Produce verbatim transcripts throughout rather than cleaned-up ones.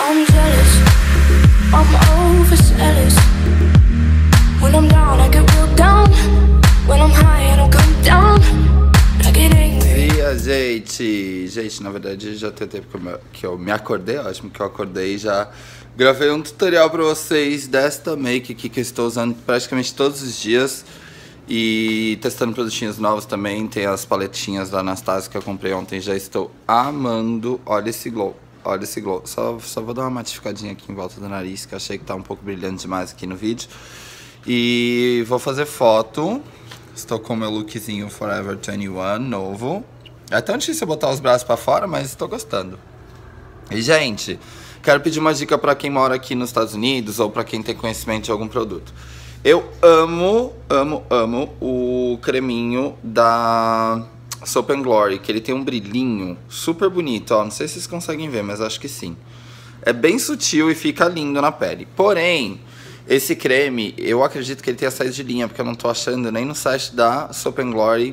I'm jealous, I'm overzealous. When I'm down, I get real down. When I'm high, I don't come down. I get angry. Dia, gente. Gente, na verdade já tem tempo que eu, me, que eu me acordei, ótimo que eu acordei e já gravei um tutorial pra vocês desta make aqui que eu estou usando praticamente todos os dias. E testando produtinhos novos também. Tem as paletinhas da Anastasia que eu comprei ontem, já estou amando. Olha esse glow. Olha esse glow. Só, só vou dar uma matificadinha aqui em volta do nariz, que eu achei que tá um pouco brilhante demais aqui no vídeo. E vou fazer foto. Estou com o meu lookzinho Forever vinte e um novo. É tão difícil botar os braços pra fora, mas estou gostando. E, gente, quero pedir uma dica pra quem mora aqui nos Estados Unidos ou pra quem tem conhecimento de algum produto. Eu amo, amo, amo o creminho da Soap and Glory, que ele tem um brilhinho super bonito, ó. Não sei se vocês conseguem ver, mas acho que sim. É bem sutil e fica lindo na pele. Porém, esse creme, eu acredito que ele tenha saído de linha, porque eu não tô achando nem no site da Soap and Glory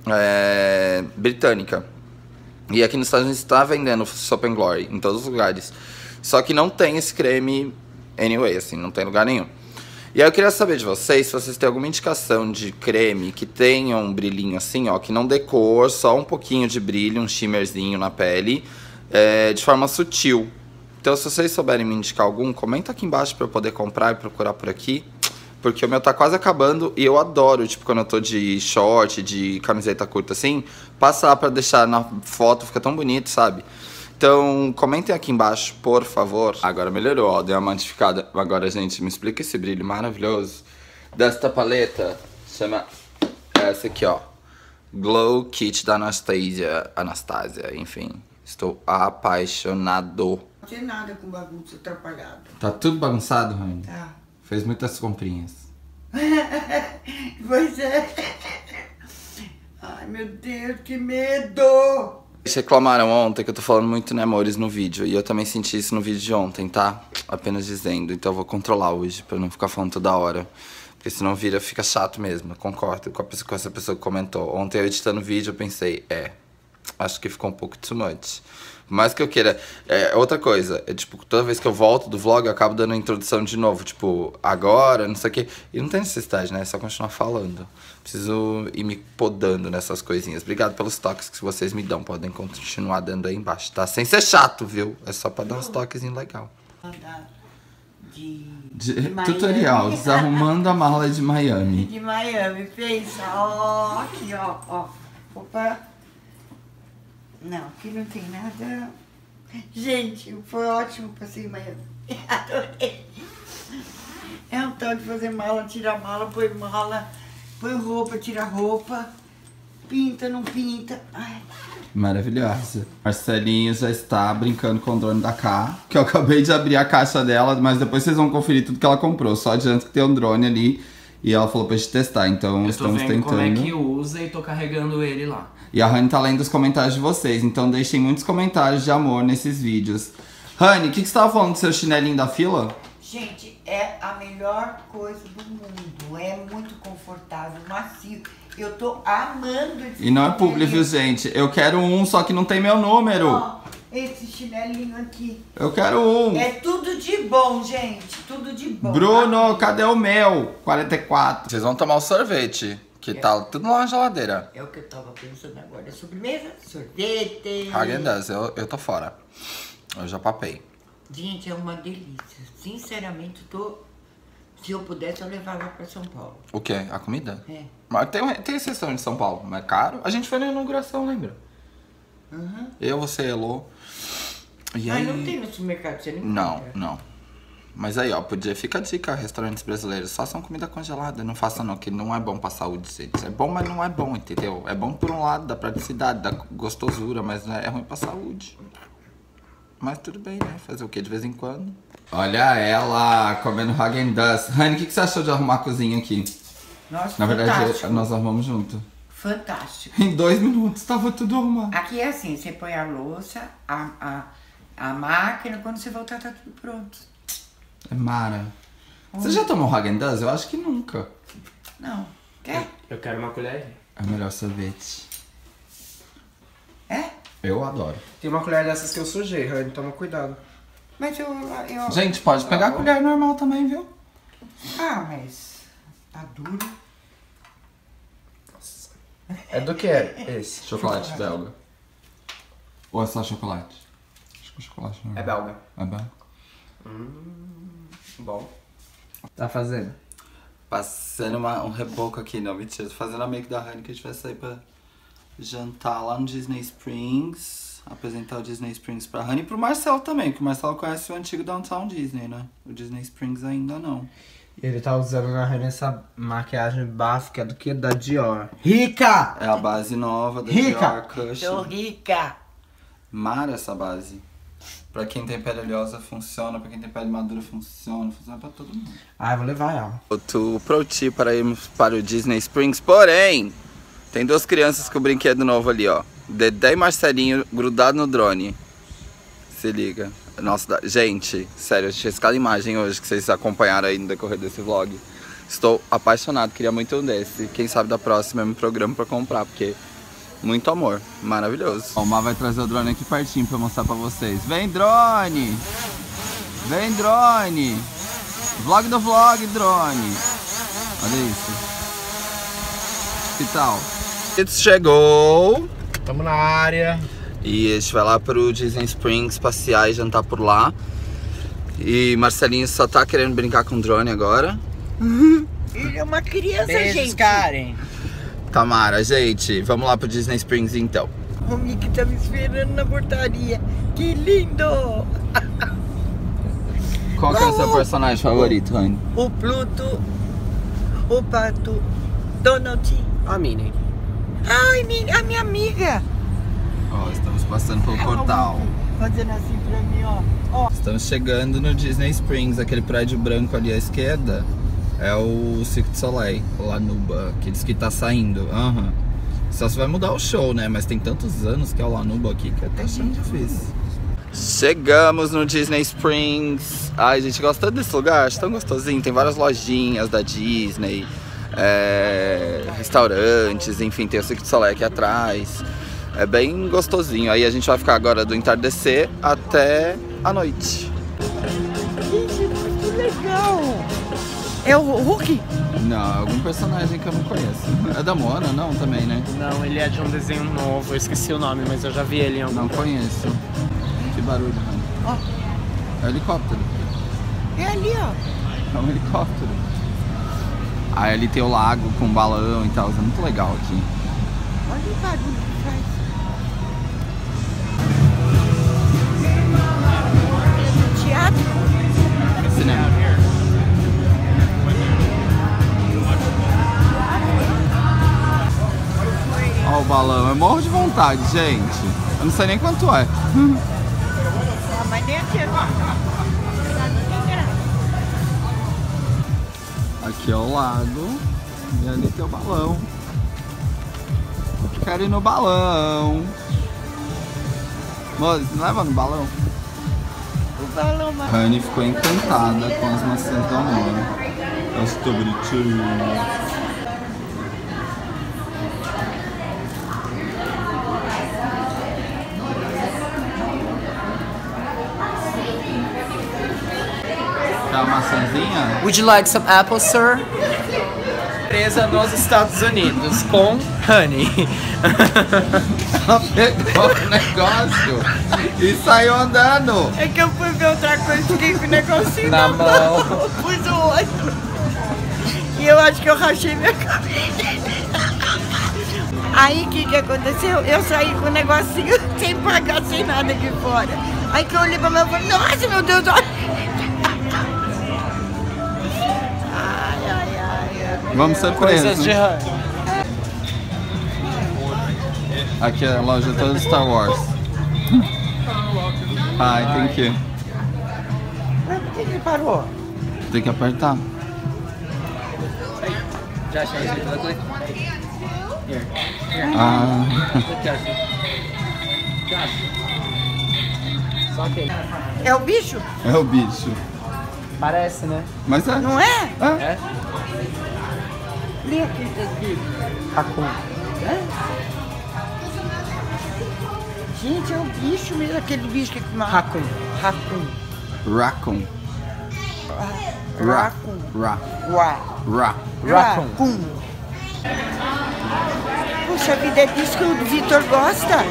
é, britânica. E aqui nos Estados Unidos está vendendo Soap and Glory em todos os lugares. Só que não tem esse creme anyway, assim, não tem lugar nenhum. E aí eu queria saber de vocês se vocês têm alguma indicação de creme que tenha um brilhinho assim, ó, que não dê cor, só um pouquinho de brilho, um shimmerzinho na pele, é, de forma sutil. Então se vocês souberem me indicar algum, comenta aqui embaixo pra eu poder comprar e procurar por aqui. Porque o meu tá quase acabando e eu adoro, tipo, quando eu tô de short, de camiseta curta assim, passar pra deixar na foto, fica tão bonito, sabe? Então, comentem aqui embaixo, por favor. Agora melhorou, ó, deu uma modificada. Agora, gente, me explica esse brilho maravilhoso desta paleta. Chama essa aqui, ó. Glow Kit da Anastasia. Anastasia, enfim. Estou apaixonado. Não tem nada com bagunça atrapalhado. Tá tudo bagunçado, Rainha? Tá. Fez muitas comprinhas. Pois é. Ai, meu Deus, que medo! Vocês reclamaram ontem que eu tô falando muito, né, amores, no vídeo. E eu também senti isso no vídeo de ontem, tá? Apenas dizendo. Então eu vou controlar hoje, pra não ficar falando toda hora. Porque senão vira, fica chato mesmo. Eu concordo com, a pessoa, com essa pessoa que comentou. Ontem eu editando o vídeo, eu pensei, é, acho que ficou um pouco too much. Por mais que eu queira. É, outra coisa, é tipo, toda vez que eu volto do vlog, eu acabo dando a introdução de novo. Tipo, agora, não sei o quê. E não tem necessidade, né? É só continuar falando. Preciso ir me podando nessas coisinhas. Obrigado pelos toques que vocês me dão. Podem continuar dando aí embaixo, tá? Sem ser chato, viu? É só pra dar uns toquezinhos legal. De, de, de tutorial, desarrumando a mala de Miami. De Miami, pensa. Ó, aqui, ó, ó. Opa. Não, aqui não tem nada. Gente, foi ótimo passei em Miami. Adorei. É um tal de fazer mala, tira mala, põe mala, põe roupa, tira roupa, pinta, não pinta. Ai. Maravilhosa. Marcelinho já está brincando com o drone da K, que eu acabei de abrir a caixa dela, mas depois vocês vão conferir tudo que ela comprou. Só adianta que tem um drone ali e ela falou pra gente testar, então eu estamos tentando. Como é que usa e tô carregando ele lá. E a Rani tá lendo os comentários de vocês, então deixem muitos comentários de amor nesses vídeos. Rani, o que, que você tava falando do seu chinelinho da fila? Gente, é a melhor coisa do mundo. É muito confortável, macio. Eu tô amando esse E não é publi, viu, gente? Eu quero um, só que não tem meu número. Ó, esse chinelinho aqui. Eu quero um. É tudo de bom, gente. Tudo de bom. Bruno, cadê o meu? quarenta e quatro. Vocês vão tomar o sorvete. Que tá tudo lá na geladeira. É o que eu tava pensando agora. É sobremesa, sorvete. Häagen-Dazs, eu, eu tô fora. Eu já papei. Gente, é uma delícia. Sinceramente, tô... se eu pudesse, eu levava pra São Paulo. O quê? A comida? É. Mas tem, tem esse restaurante em São Paulo, mas é caro. A gente foi na inauguração, lembra? Uhum. Eu, você, Elô. E Mas aí... não tem no supermercado, você não Não, encontra. não. Mas aí, ó, podia ficar a dica, restaurantes brasileiros, façam comida congelada, não façam não, que não é bom pra saúde, gente. É bom, mas não é bom, entendeu? É bom por um lado, da praticidade, da gostosura, mas é ruim pra saúde. Mas tudo bem, né? Fazer o quê de vez em quando? Olha ela comendo Häagen-Dazs. Rani, o que, que você achou de arrumar a cozinha aqui? Nossa, Na verdade, fantástico. nós arrumamos junto. Fantástico. Em dois minutos tava tudo arrumado. Aqui é assim, você põe a louça, a, a, a máquina, quando você voltar tá tudo pronto. É Mara. Você já tomou Häagen-Dazs? Eu acho que nunca. Não. Quer? Eu quero uma colher. É o melhor sorvete. É? Eu adoro. Tem uma colher dessas que eu sujei, Rani, toma cuidado. Mas eu, eu... Gente, pode pegar a colher normal também, viu? Ah, mas... Tá duro. É do que é esse? Chocolate belga. Ou é só chocolate? Acho que é chocolate normal. É belga. É belga? Hum, bom. Tá fazendo? Passando uma, um reboco aqui, não, mentira. Tô fazendo a make da Honey que a gente vai sair pra jantar lá no Disney Springs. Apresentar o Disney Springs pra Honey e pro Marcelo também, que o Marcelo conhece o antigo Downtown Disney, né? O Disney Springs ainda não. E ele tá usando na Honey essa maquiagem básica do que? Da Dior. Rica! É a base nova da Rica! Dior Cushion. Tô rica. Mara essa base. Pra quem tem pele oleosa funciona, pra quem tem pele madura funciona, funciona pra todo mundo. Ah, eu vou levar ela. Outro pro tip para irmos para o Disney Springs, porém, tem duas crianças com o brinquedo novo ali, ó. Dedé e Marcelinho grudado no drone. Se liga. Nossa, gente, sério, eu achei cada imagem hoje que vocês acompanharam aí no decorrer desse vlog. Estou apaixonado, queria muito um desse. Quem sabe da próxima eu me programo pra comprar, porque muito amor, maravilhoso. Ó, o Mar vai trazer o drone aqui pertinho pra mostrar pra vocês. Vem, drone! Vem, drone! Vlog do vlog, drone! Olha isso. Que tal? Chegou! Tamo na área. E a gente vai lá pro Disney Springs passear e jantar por lá. E Marcelinho só tá querendo brincar com drone agora. Ele é uma criança, Beijos, gente. Karen. Tamara, gente, vamos lá pro Disney Springs então. O Mickey tá me esperando na portaria. Que lindo! Qual que é o seu personagem favorito, Rani? O Pluto, o Pato, Donald. A Minnie. Ai, minha, a minha amiga. Ó, estamos passando pelo portal. Fazendo assim pra mim, ó. ó. Estamos chegando no Disney Springs, aquele prédio branco ali à esquerda. É o Cirque du Soleil, Lanuba, que diz que tá saindo. Uhum. Só se vai mudar o show, né? Mas tem tantos anos que é o Lanuba aqui que tá achando difícil. Chegamos no Disney Springs. Ai, a gente gosta desse lugar, acho tão gostosinho. Tem várias lojinhas da Disney, é, restaurantes, enfim, tem o Cirque du Soleil aqui atrás. É bem gostosinho. Aí a gente vai ficar agora do entardecer até a noite. Gente, muito legal. É o Hulk? Não, é algum personagem que eu não conheço. É da Moana, não, também, né? Não, ele é de um desenho novo. Eu esqueci o nome, mas eu já vi ele em algum. Não conheço. Que barulho, mano. Ó. É um helicóptero. É ali, ó. É um helicóptero. Aí ali tem o lago com balão e tal. É muito legal aqui. Olha o barulho que faz. Teatro? Cinema. Ó o balão. Eu morro de vontade, gente. Eu não sei nem quanto é. Ah, mas nem aqui. Aqui é o lago. E ali tem o balão. Eu quero ir no balão. Moço, me leva no balão. O balão, mas... Honey ficou encantada com as maçãs do amor. Elas estão bonitinhas. Quer uma maçãzinha? Would you like some apples, sir? Presa nos Estados Unidos com Honey. Ela pegou o negócio e saiu andando. É que eu fui ver outra coisa, fiquei com o negocinho Na na mão. mão. Pus o outro. E eu acho que eu rachei minha cabeça. Aí o que que aconteceu? Eu saí com o negocinho sem pagar, sem nada aqui fora. Aí que eu olhei pra minha mãe e falei, nossa, meu Deus, olha. Ai, ai, ai. Vamos ser Coisas presos. de Honey. Aqui é a loja toda Star Wars. Ai, tem que. Mas por que ele parou? Tem que apertar. Já achei isso aqui. Here. Here. Ah. Só que É o bicho? É o bicho. parece, né? Mas é. Não é? É. É? Lê aqui, tá escrito. Raccoon. Gente, é o bicho mesmo, aquele bicho que... Raccoon. Raccoon. Raccoon. Raccoon. Ra. Ra. Ra. Raccoon. Puxa vida, é disso que o Vitor gosta.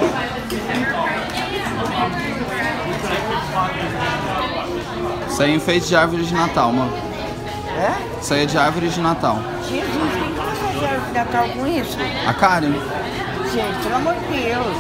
Isso aí é enfeite de árvore de Natal, mano. É? Isso aí é de árvore de Natal. Jesus, quem que vai fazer árvore de Natal com isso? A Karen. Gente, pelo amor de Deus.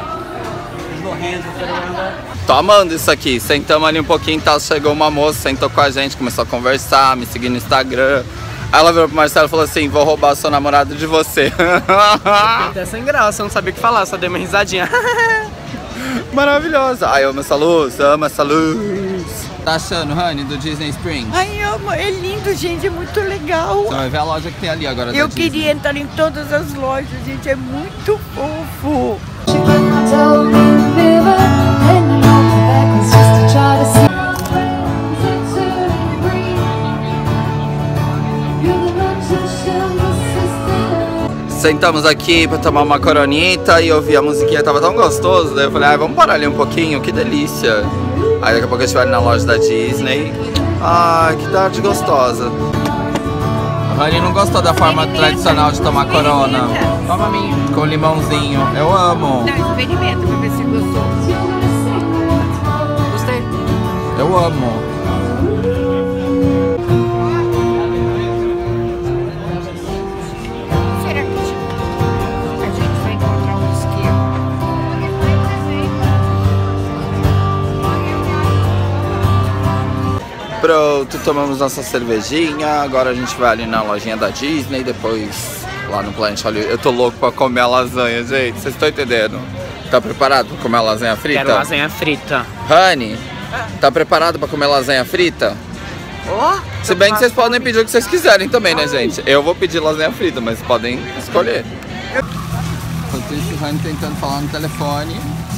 Tô amando isso aqui. Sentamos ali um pouquinho e tal. Chegou uma moça, sentou com a gente, começou a conversar, me seguir no Instagram. Aí ela virou pro Marcelo e falou assim: vou roubar seu namorado de você. Até sem graça, eu não sabia o que falar, só dei uma risadinha. Maravilhosa. Ai, eu amo essa luz, amo essa luz. Tá achando, Honey, do Disney Springs? Ai, amo, é lindo, gente, é muito legal. Você vai ver a loja que tem ali agora. Eu da queria Disney. entrar em todas as lojas, gente, é muito fofo. Sentamos aqui pra tomar uma coronita e ouvir a musiquinha, tava tão gostoso. Daí eu falei, ah, vamos parar ali um pouquinho, que delícia. Aí daqui a pouco a gente vai ali na loja da Disney. Ai, que tarde gostosa. A Rani não gostou da forma tradicional de tomar corona. Toma a minha. Com limãozinho. Eu amo. Não, experimenta pra ver se gostou. Gostei. Eu amo. Será que a gente vai encontrar um esquema? Pronto, tomamos nossa cervejinha. Agora a gente vai ali na lojinha da Disney. Depois lá no Planet Hollywood. Eu tô louco pra comer a lasanha, gente. Vocês estão entendendo? Tá preparado pra comer a lasanha frita? Quero lasanha frita. Honey, tá preparado pra comer lasanha frita? Ó, Se bem que vocês podem pedir o que vocês quiserem também, né, gente? Eu vou pedir lasanha frita, mas podem escolher. Enquanto isso, o Honey tentando falar no telefone.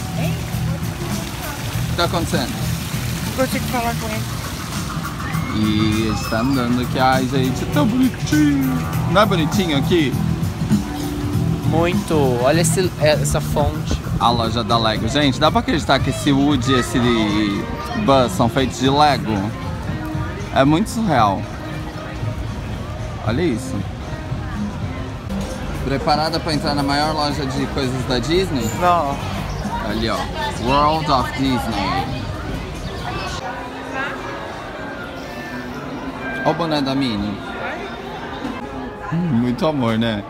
O que tá acontecendo? não consigo falar com ele. E a gente tá andando aqui. Ai, gente, é tão bonitinho. Não é bonitinho aqui? Muito. Olha esse, essa fonte. A loja da Lego. Gente, dá pra acreditar que esse Woody e esse Buzz são feitos de Lego? É muito surreal. Olha isso. Preparada pra entrar na maior loja de coisas da Disney? Não. Ali, ó. World of Disney. Olha o boné da Minnie. Hum, muito amor, né?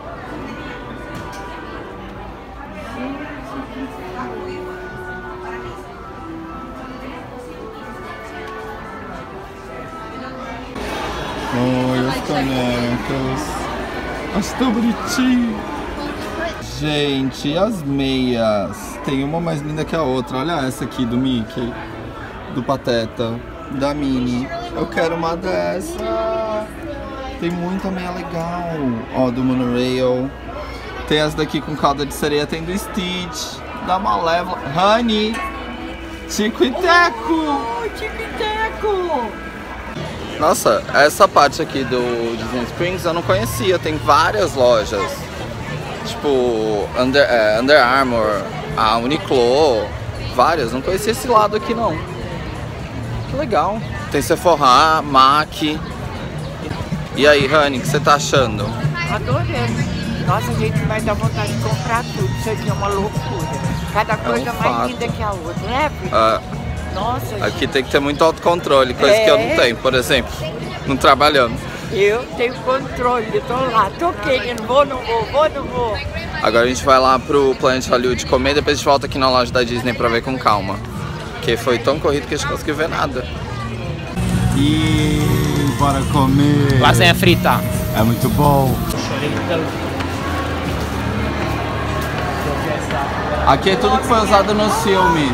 Oi, os canecas. Acho tão bonitinho. Gente, e as meias? Tem uma mais linda que a outra. Olha essa aqui do Mickey, do Pateta, da Minnie. Eu quero uma dessa. Tem muita meia legal. Ó, do Monorail. Tem as daqui com cauda de sereia. Tem do Stitch, da Malévola. Honey, Tico e Teco. Oh, Tico e Teco. Nossa, essa parte aqui do Disney Springs eu não conhecia. Tem várias lojas. Tipo, Under, é, Under Armour, a Uniqlo. Várias. Não conhecia esse lado aqui, não. Que legal. Tem Sephora, MAC. E aí, Honey, o que você tá achando? Adorei. Nossa, a gente vai dar vontade de comprar tudo. Isso aqui é uma loucura. Cada coisa um mais fato. linda que a outra, né, Pri? Ah, Nossa, aqui gente. tem que ter muito autocontrole, coisa que eu não É. tenho, por exemplo, não trabalhando. Eu tenho controle, eu tô lá, tô querendo, vou, não vou, vou, não vou. Agora a gente vai lá pro Planet Hollywood comer, depois a gente volta aqui na loja da Disney pra ver com calma. Porque foi tão corrido que a gente não conseguiu ver nada. E bora comer. Lasanha frita. É muito bom. Aqui é tudo que foi usado nos filmes.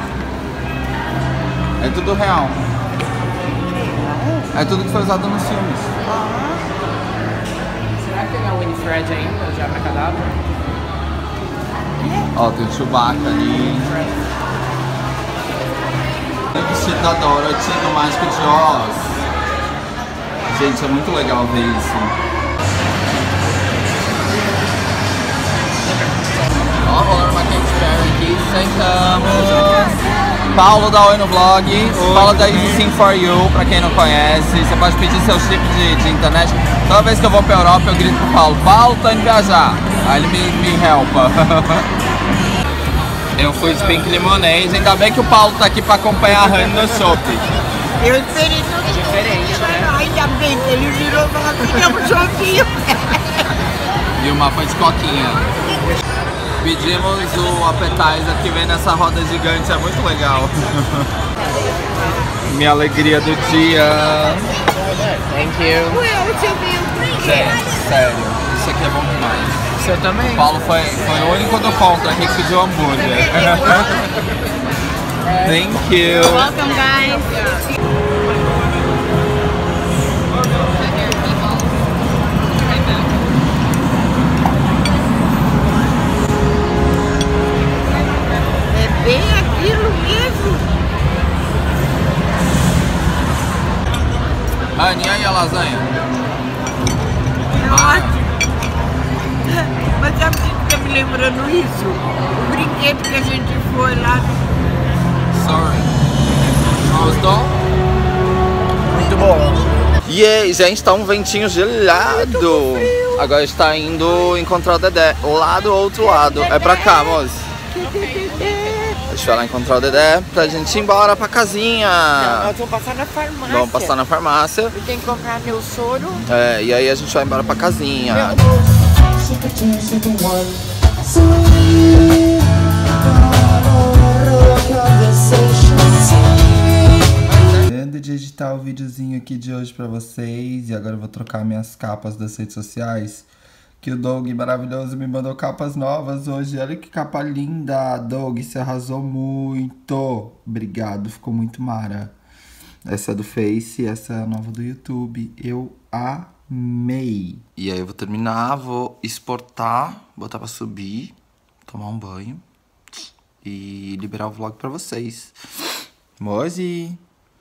É tudo real. É tudo que foi usado nos filmes. Será que é o Winifred ainda? Já na cadáver? Ó, tem o Chewbacca ali. Tem o vestido da Dorothy do Mágico de Oz. Gente, é muito legal ver isso. Ó, rolando uma Katy Perry aqui, sentamos. Paulo da Oi no Blog. Fala da Easy Sim For You, pra quem não conhece. Você pode pedir seu chip de, de internet. Toda vez que eu vou pra Europa, eu grito pro Paulo: Paulo, tô indo viajar. Aí ele me, me helpa. Eu fui de Pink Lemonade. Ainda bem que o Paulo tá aqui pra acompanhar a Rani no shopping. Eu esperei tudo diferente, né? Ainda bem que ele virou e falou: queremos shopping. E uma foi de coquinha. Pedimos o appetizer que vem nessa roda gigante, é muito legal. Minha alegria do dia. Thank you. Gente, sério, isso aqui é bom demais. Você também? O Paulo foi, foi o único do contra aqui que pediu hambúrguer. Thank you. Welcome, guys. Bem aquilo mesmo. Rani, e aí a lasanha? É ótimo. Mas sabe o que tá me lembrando isso? O brinquedo que a gente foi lá. Sorry. Gostou? Muito bom. E aí, gente, tá um ventinho gelado. Agora a gente tá indo encontrar o Dedé lá do outro lado. É pra cá, moço. A gente vai lá encontrar o Dedé pra gente ir embora pra casinha. Não, nós vamos passar na farmácia. Vamos passar na farmácia. Eu tenho que comprar meu soro. É, e aí a gente vai embora pra casinha. Terminando de editar o videozinho aqui de hoje pra vocês. E agora eu vou trocar minhas capas das redes sociais. Que o Doug maravilhoso me mandou capas novas hoje. Olha que capa linda, Doug, você arrasou muito. Obrigado, ficou muito mara. Essa é do Face, essa é a nova do YouTube. Eu amei. E aí eu vou terminar, vou exportar, botar pra subir, tomar um banho e liberar o vlog pra vocês. Mozi.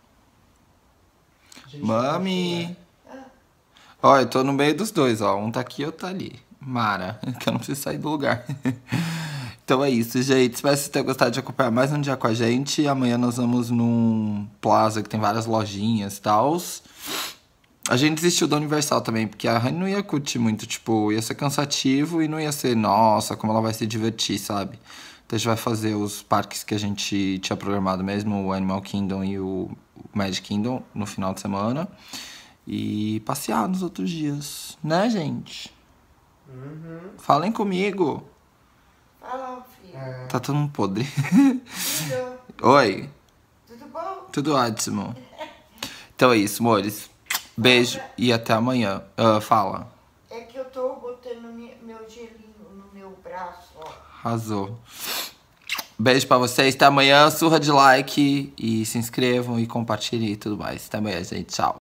Mami. Ó, eu tô no meio dos dois, ó. Um tá aqui e outro tá ali. Mara, que eu não preciso sair do lugar. Então é isso, gente. Espero que vocês tenham gostado de acompanhar mais um dia com a gente. Amanhã nós vamos num plaza que tem várias lojinhas e tal. A gente desistiu da Universal também, porque a Rani não ia curtir muito, tipo, ia ser cansativo e não ia ser, nossa, como ela vai se divertir, sabe? Então a gente vai fazer os parques que a gente tinha programado mesmo, o Animal Kingdom e o Magic Kingdom, no final de semana. E passear nos outros dias, né, gente? Uhum. Falem comigo. Fala, filho. É. Tá todo mundo podre. Tudo. Oi. Tudo bom? Tudo ótimo. Então é isso, amores. Beijo e até amanhã. Uh, fala. É que eu tô botando mi- meu gelinho no meu braço, ó. Arrasou. Beijo pra vocês. Até amanhã. Surra de like. E se inscrevam e compartilhem e tudo mais. Até amanhã, gente. Tchau.